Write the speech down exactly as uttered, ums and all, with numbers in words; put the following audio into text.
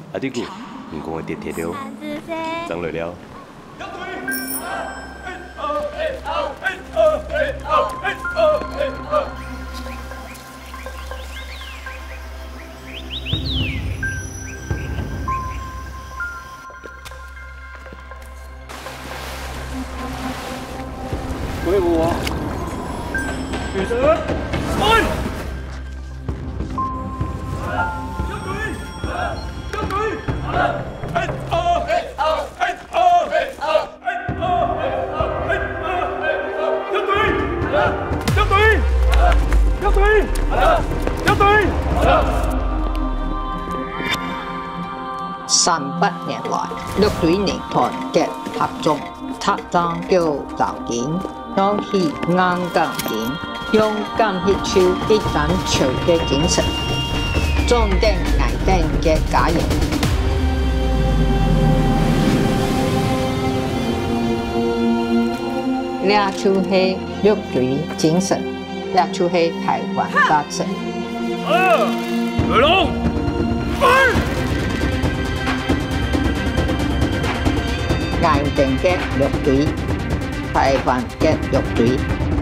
阿弟姑，唔讲会跌铁了，长累了。 鬼舞啊！女神，来！要队，要队！哎哦哎哦哎哦哎哦哎哦哎哦！要队，要队，要队，要隊！ 三百年來，綠隊年團嘅合作，拆爭叫造件。 當去硬鋼件，用鋼鐵鍬一等鍬嘅精神，裝訂危定嘅假型。呢就係綠隊精神，呢就係台灣特色。 啊，雷龍，飛！ 危定嘅綠隊。 台灣嘅樂隊。